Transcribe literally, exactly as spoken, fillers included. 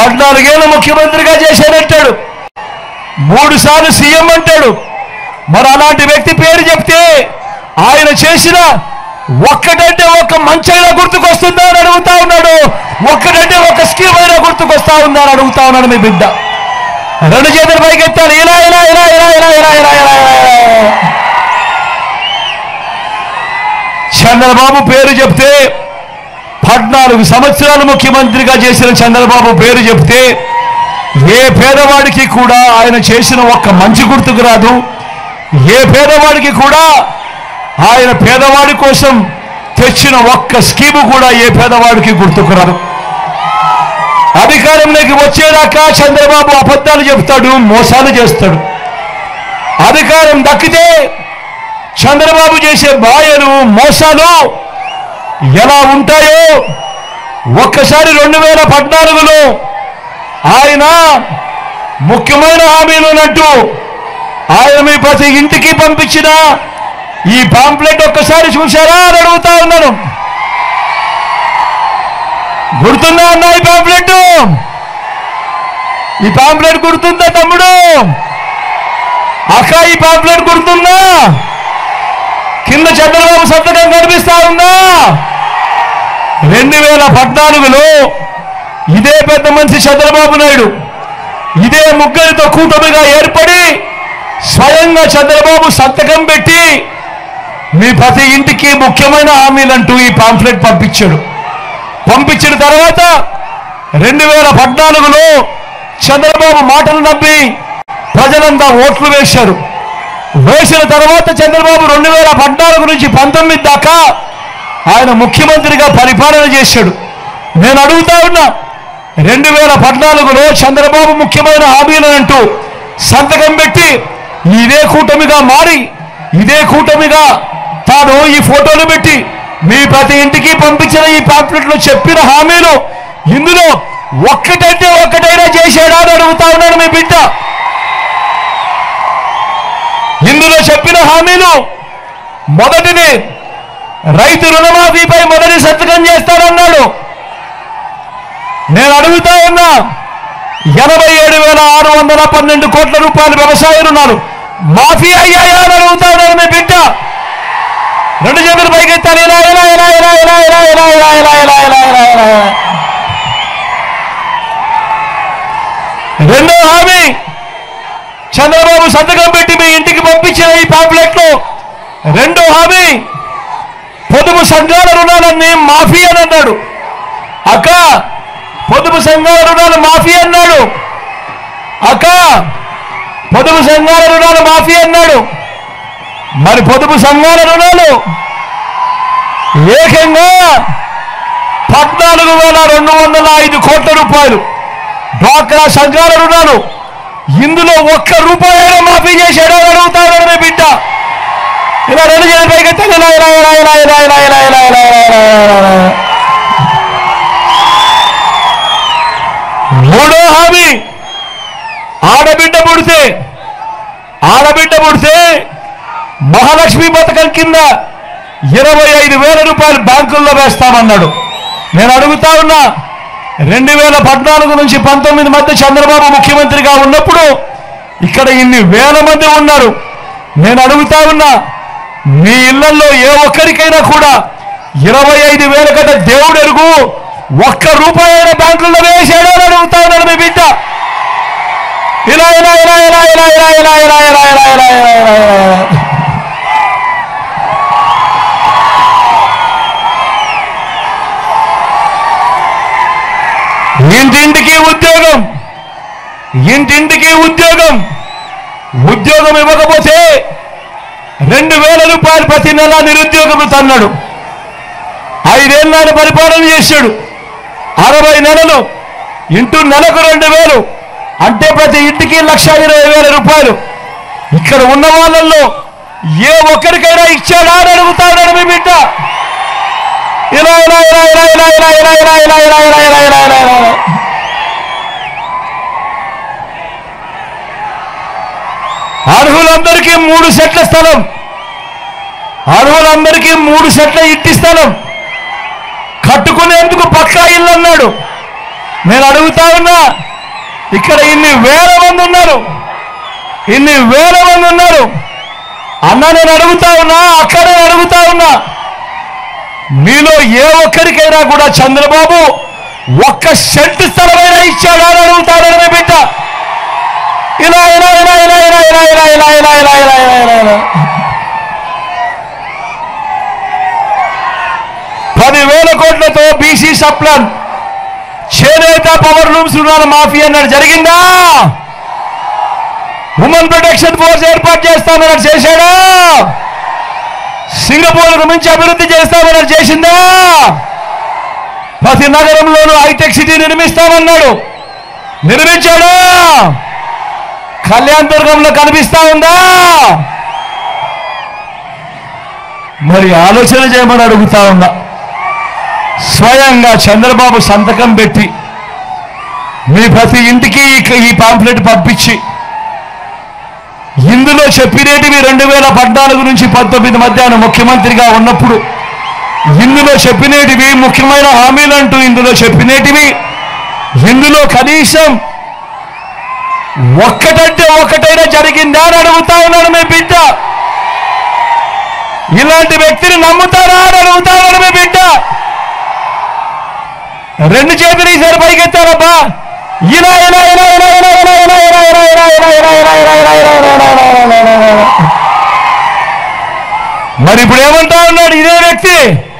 పద్నాలుగేళ్ళు ముఖ్యమంత్రిగా చేశానంటాడు, మూడు సార్లు సీఎం అంటాడు. మరి అలాంటి వ్యక్తి పేరు చెప్తే ఆయన చేసిన ఒక్కటంటే ఒక్క మంచైనా గుర్తుకొస్తుందా అని అడుగుతా ఉన్నాడు. ఒక్కటంటే ఒక స్కీమ్ అయినా గుర్తుకొస్తా ఉందా అని అడుగుతా ఉన్నాడు మీ బిడ్డ. రెండు చేతులు పైకెత్తాను, ఇలా ఇలా ఇలా ఇలా ఇలా ఇలా ఇలా ఇలా ఇలా. చంద్రబాబు పేరు చెప్తే, పద్నాలుగు సంవత్సరాలు ముఖ్యమంత్రిగా చేసిన చంద్రబాబు పేరు చెప్తే ఏ పేదవాడికి కూడా ఆయన చేసిన ఒక్క మంచి గుర్తుకు రాదు. ఏ పేదవాడికి కూడా ఆయన పేదవాడి కోసం తెచ్చిన ఒక్క స్కీము కూడా ఏ పేదవాడికి గుర్తుకు రాదు. అధికారంలోకి వచ్చేదాకా చంద్రబాబు అబద్ధాలు చెప్తాడు, మోసాలు చేస్తాడు. అధికారం దక్కితే చంద్రబాబు చేసే మాయలు, మోసాలు ఎలా ఉంటాయో ఒక్కసారి రెండు వేల పద్నాలుగులో ఆయన ముఖ్యమైన హామీలునంటూ ఆయన మీ ప్రతి ఇంటికి పంపించిన ఈ పాంప్లెట్ ఒక్కసారి చూశారా అని అడుగుతా ఉన్నాను. గుర్తుందా అన్న ఈ పాంప్లెట్? ఈ పాంప్లెట్ గుర్తుందా తమ్ముడు? అక్క ఈ పాంప్లెట్ గుర్తుందా? కింద చంద్రబాబు సంతకం కనిపిస్తా ఉందా? రెండు వేల పద్నాలుగులో ఇదే పెద్ద మనిషి చంద్రబాబు నాయుడు ఇదే ముగ్గురితో కూటమిగా ఏర్పడి స్వయంగా చంద్రబాబు సంతకం పెట్టి మీ ప్రతి ఇంటికి ముఖ్యమైన హామీలంటూ ఈ పాంఫ్లెట్ పంపించాడు. పంపించిన తర్వాత రెండు వేల పద్నాలుగులో చంద్రబాబు మాటలు నమ్మి ప్రజలంతా ఓట్లు వేశారు. వేసిన తర్వాత చంద్రబాబు రెండు వేల పద్నాలుగు నుంచి పంతొమ్మిది దాకా ఆయన ముఖ్యమంత్రిగా పరిపాలన చేశాడు. నేను అడుగుతా ఉన్నా, రెండు వేల పద్నాలుగులో చంద్రబాబు ముఖ్యమైన హామీలంటూ సంతకం పెట్టి ఇదే కూటమిగా మారి ఇదే కూటమిగా తాను ఈ ఫోటోలు పెట్టి మీ ప్రతి ఇంటికి పంపించిన ఈ పాంప్లెట్లో చెప్పిన హామీలు ఇందులో ఒక్కటంటే ఒక్కటైనా చేశాడా అని అడుగుతా ఉన్నాడు మీ బిడ్డ. ఇందులో చెప్పిన హామీలు మొదటిది రైతు రుణమాఫీపై మొదటి సంతకం చేస్తానన్నాడు. నేను అడుగుతా ఉన్నా, ఎనభై ఏడు వేల ఆరు వందల పన్నెండు కోట్ల రూపాయలు వ్యవసాయ రుణాలు మాఫీ అయ్యాయా అని అడుగుతా ఉన్నాడు మీ బిడ్డ. రెండు చేతులు పైకెత్తాను, ఇలా ఇలా ఇలా ఇలా ఇలా ఇలా ఇలా ఇలా ఇలా ఇలా ఇలా ఇలా ఇలా. రెండో హామీ చంద్రబాబు సంతకం పెట్టి మీ ఇంటికి పంపించిన ఈ పాంప్లెట్లో రెండో హామీ పొదుపు సంఘాల రుణాలన్నీ మాఫీ అని అన్నాడు. అక్క పొదుపు సంఘాల రుణాలు మాఫీ అన్నాడు. అక్క పొదుపు సంఘాల రుణాలు మాఫీ అన్నాడు. మరి పొదుపు సంఘాల రుణాలు ఏకంగా పద్నాలుగు వేల రెండు వందల ఐదు కోట్ల రూపాయలు డ్వాక్రా సంఘాల రుణాలు ఇందులో ఒక్క రూపాయైనా మాఫీ చేశాడో అడుగుతాడు మీ బిడ్డ. ఇలా రెండు చేతులు పైకెత్తాను, ఇలా ఇలా ఇలా ఇలా ఇలా ఇలా ఇలా ఇలా ఇలా ఇలా. మూడో హామీ ఆడబిడ్డ పుడితే ఆడబిడ్డ పుడితే మహాలక్ష్మి పథకం కింద ఇరవై ఐదు వేల రూపాయలు బ్యాంకుల్లో వేస్తామన్నాడు. నేను అడుగుతా ఉన్నా, రెండు వేల పద్నాలుగు నుంచి పంతొమ్మిది మధ్య చంద్రబాబు ముఖ్యమంత్రిగా ఉన్నప్పుడు ఇక్కడ ఇన్ని వేల మంది ఉన్నారు. నేను అడుగుతా ఉన్నా, మీ ఇళ్లలో ఏ ఒక్కరికైనా కూడా ఇరవై ఐదు వేల గంట దేవుడు ఎరుగు ఒక్క రూపాయి అయినా బ్యాంకుల్లో వేసాడో అని అడుగుతా ఉన్నాడు మీ బిడ్డ. ఇలా ఇలా ఇలా ఇలా ఇలా ఇలా ఇలా ఇలా ఇలా ఇలా ఇలా ఇలా ఇలా. ఇంటింటికి ఉద్యోగం, ఇంటింటికి ఉద్యోగం. ఉద్యోగం ఇవ్వకపోతే రెండు వేల రూపాయలు ప్రతి నెల నిరుద్యోగం తన్నాడు. ఐదేళ్ళ పరిపాలన చేశాడు. అరవై నెలలు ఇంటూ నెలకు రెండు వేలు అంటే ప్రతి ఇంటికి లక్ష ఇరవై వేల రూపాయలు. ఇక్కడ ఉన్న వాళ్ళల్లో ఏ ఒక్కరికైనా ఇచ్చాడా అని అడుగుతా ఉన్నాడు మీ బిడ్డ. ఇలా ఇలా ఇలా ఇలా ఇలా ఇలా ఇలా ఇలా ఇలా ఇలా ఇలా ఇలా ఇలా ఇలా ఇలా. అర్హులందరికీ మూడు సెట్ల స్థలం, అర్హులందరికీ మూడు సెట్ల ఇంటి స్థలం కట్టుకునేందుకు పక్కా ఇల్లు అన్నాడు. నేను అడుగుతా ఉన్నా, ఇక్కడ ఇన్ని వేల మంది ఉన్నారు, ఇన్ని వేల మంది ఉన్నారు అన్న, నేను అడుగుతా ఉన్నా, అక్కడ నేను అడుగుతా ఉన్నా, మీలో ఏ ఒక్కరికైనా కూడా చంద్రబాబు ఒక్క సెంటు స్థలమైనా ఇచ్చాడా అని అడుగుతాడని మీ బిడ్డ. ఇలా ఇలా ఇలా ఇలా ఇలా ఇలా ఇలా ఇలా ఇలా ఇలా ఇలా ఇలా ఇలా ఇలా పదివేల కోట్లతో బీసీ సప్లాన్, చేనేత, పవర్ లూమ్స్ రుణాల మాఫీ అన్నాడు, జరిగిందా? ఉమెన్ ప్రొటెక్షన్ ఫోర్స్ ఏర్పాటు చేస్తామన్నాడు, చేశాడా? సింగపూర్కు మించి అభివృద్ధి చేస్తామన్నాడు, చేసిందా? ప్రతి నగరంలోనూ హైటెక్ సిటీ నిర్మిస్తామన్నాడు, నిర్మించాడా? కళ్యాణ్ దుర్గంలో కనిపిస్తా ఉందా? మరి ఆలోచన చేయమని అడుగుతా ఉన్నా. స్వయంగా చంద్రబాబు సంతకం పెట్టి మీ ప్రతి ఇంటికి ఈ పాంప్లెట్ పంపించి, ఇందులో చెప్పినేటివి రెండు వేల పద్నాలుగు నుంచి పంతొమ్మిది మధ్యాహ్నం ముఖ్యమంత్రిగా ఉన్నప్పుడు ఇందులో చెప్పినేటివి ముఖ్యమైన హామీలంటూ ఇందులో చెప్పినేటివి, ఇందులో కనీసం ఒక్కటంటే ఒక్కటైనా జరిగిందా అని అడుగుతా ఉన్నాడు మీ బిడ్డ. ఇలాంటి వ్యక్తిని నమ్ముతారా అని అడుగుతా ఉన్నాడు మీ బిడ్డ. రెండు చేతులు ఈసారి పైకెత్తారబ్బా. ఇలా ఇలా ఇలా ఇలా ఇలా ఇలా ఇలా ఇలా ఇలా ఇలా ఇలా ఇలా ఇలా ఇలా ఇలా ఇలా ఇలా. మరి ఇప్పుడు ఏమంటా ఉన్నాడు ఇదే వ్యక్తి?